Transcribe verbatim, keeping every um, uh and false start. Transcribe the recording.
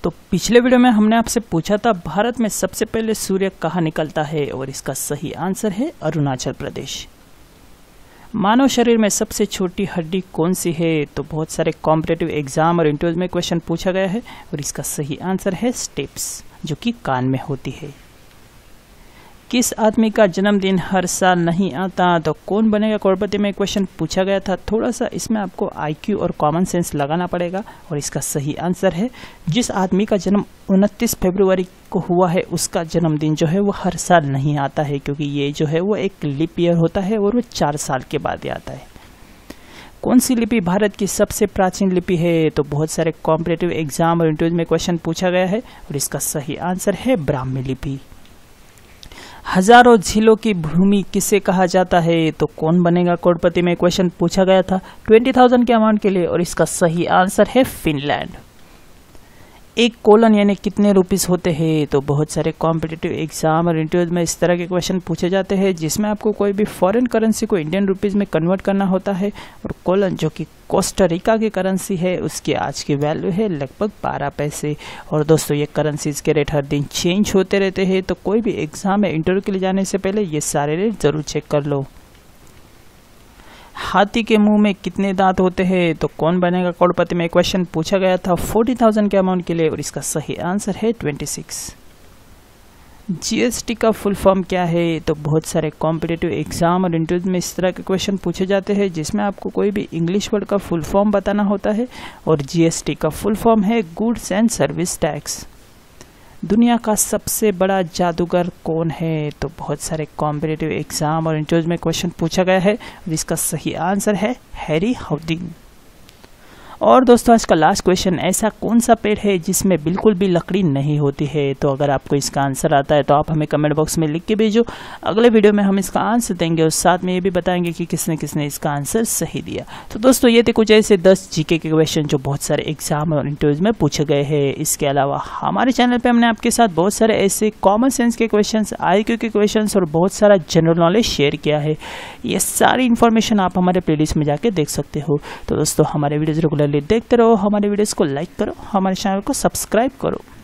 दोस्तों पिछले वीडियो में हमने आपसे पूछा था भारत में सबसे पहले सूर्य कहाँ निकलता है और इसका सही आंसर है अरुणाचल प्रदेश। मानव शरीर में सबसे छोटी हड्डी कौन सी है? तो बहुत सारे कॉम्पिटिटिव एग्जाम और इंटरव्यूज में क्वेश्चन पूछा गया है और इसका सही आंसर है स्टेप्स, जो कि कान में होती है। किस आदमी का जन्मदिन हर साल नहीं आता? तो कौन बनेगा करोड़पति में क्वेश्चन पूछा गया था। थोड़ा सा इसमें आपको आईक्यू और कॉमन सेंस लगाना पड़ेगा और इसका सही आंसर है जिस आदमी का जन्म उनतीस फरवरी को हुआ है उसका जन्मदिन जो है वो हर साल नहीं आता है, क्योंकि ये जो है वो एक लीप ईयर होता है और वो चार साल के बाद ही आता है। कौन सी लिपि भारत की सबसे प्राचीन लिपि है? तो बहुत सारे कॉम्पिटिटिव एग्जाम और इंटरव्यूज में क्वेश्चन पूछा गया है और इसका सही आंसर है ब्राह्मी लिपि। हजारों झीलों की भूमि किसे कहा जाता है? तो कौन बनेगा करोड़पति में क्वेश्चन पूछा गया था ट्वेंटी थाउजेंड के अमाउंट के लिए और इसका सही आंसर है फिनलैंड। एक कोलन यानी कितने रुपीस होते हैं? तो बहुत सारे कॉम्पिटिटिव एग्जाम और इंटरव्यूज में इस तरह के क्वेश्चन पूछे जाते हैं जिसमें आपको कोई भी फॉरेन करेंसी को इंडियन रुपीस में कन्वर्ट करना होता है और कोलन जो कि कोस्टा रिका की करेंसी है उसकी आज की वैल्यू है लगभग बारह पैसे। और दोस्तों ये करेंसीज के रेट हर दिन चेंज होते रहते हैं, तो कोई भी एग्जाम या इंटरव्यू के लिए जाने से पहले ये सारे रेट जरूर चेक कर लो। हाथी के मुंह में कितने दांत होते हैं? तो कौन बनेगा करोड़पति में क्वेश्चन पूछा गया था फोर्टी थाउजेंड के अमाउंट के लिए और इसका सही आंसर है ट्वेंटी सिक्स। जीएसटी का फुल फॉर्म क्या है? तो बहुत सारे कॉम्पिटिटिव एग्जाम और इंटरव्यूज में इस तरह के क्वेश्चन पूछे जाते हैं जिसमें आपको कोई भी इंग्लिश वर्ड का फुल फॉर्म बताना होता है और जीएसटी का फुल फॉर्म है गुड्स एंड सर्विस टैक्स। दुनिया का सबसे बड़ा जादूगर कौन है? तो बहुत सारे कॉम्पिटिटिव एग्जाम और इंटरव्यूज में क्वेश्चन पूछा गया है जिसका सही आंसर है हैरी हाउडिंग। और दोस्तों आज का लास्ट क्वेश्चन, ऐसा कौन सा पेड़ है जिसमें बिल्कुल भी लकड़ी नहीं होती है? तो अगर आपको इसका आंसर आता है तो आप हमें कमेंट बॉक्स में लिख के भेजो। अगले वीडियो में हम इसका आंसर देंगे और साथ में ये भी बताएंगे कि किसने किसने इसका आंसर सही दिया। तो दोस्तों ये थे कुछ ऐसे दस जीके के क्वेश्चन जो बहुत सारे एग्जाम और इंटरव्यूज में पूछे गए हैं। इसके अलावा हमारे चैनल पर हमने आपके साथ बहुत सारे ऐसे कॉमन सेंस के क्वेश्चन, आई क्यू के क्वेश्चन और बहुत सारा जनरल नॉलेज शेयर किया है। ये सारी इन्फॉर्मेशन आप हमारे प्लेलिस्ट में जाके देख सकते हो। तो दोस्तों हमारे वीडियोज रेगुलरली देखते रहो, हमारे वीडियोस को लाइक करो, हमारे चैनल को सब्सक्राइब करो।